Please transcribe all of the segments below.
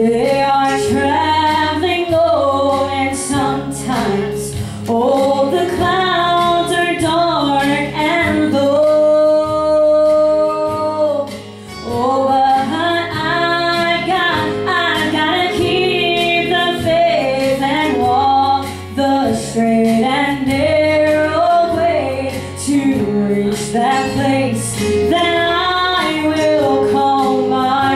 They are traveling low, and sometimes all the clouds are dark and low. Oh, but I gotta keep the faith and walk the straight and narrow way to reach that place that I will call my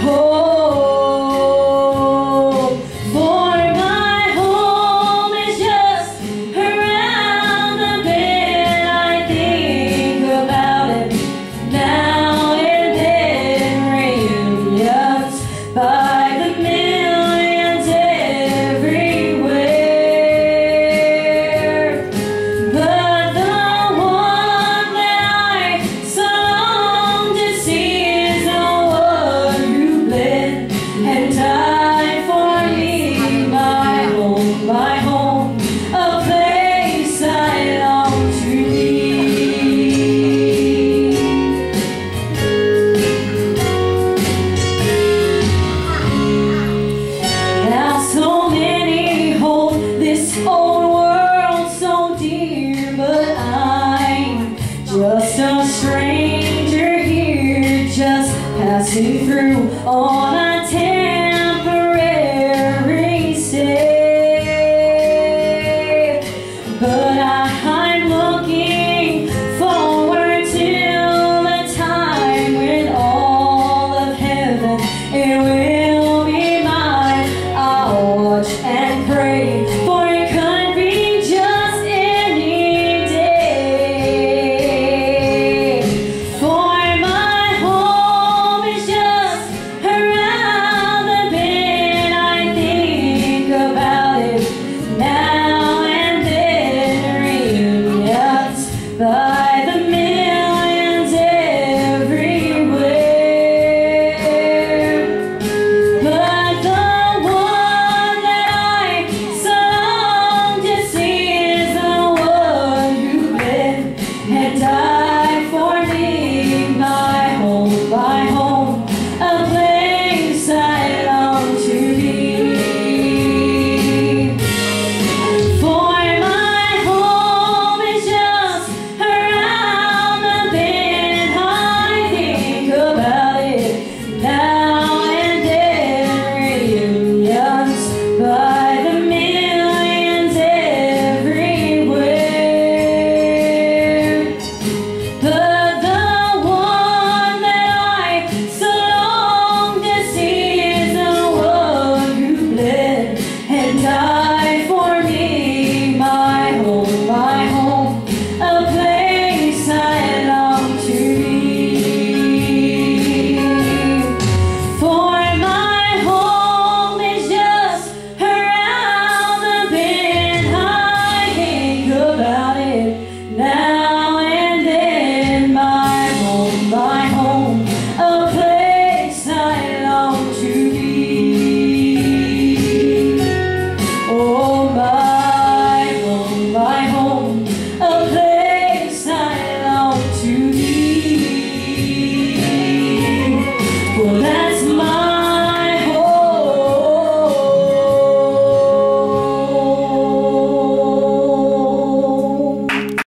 home. For my home is just around the bend. I think about it now and then. Reunions by the millions everywhere. But the one that I so long to see is the one who bled and died for me. My home, a place I long to be. Now so many hold this old world so dear, but I'm just a stranger here, just passing through.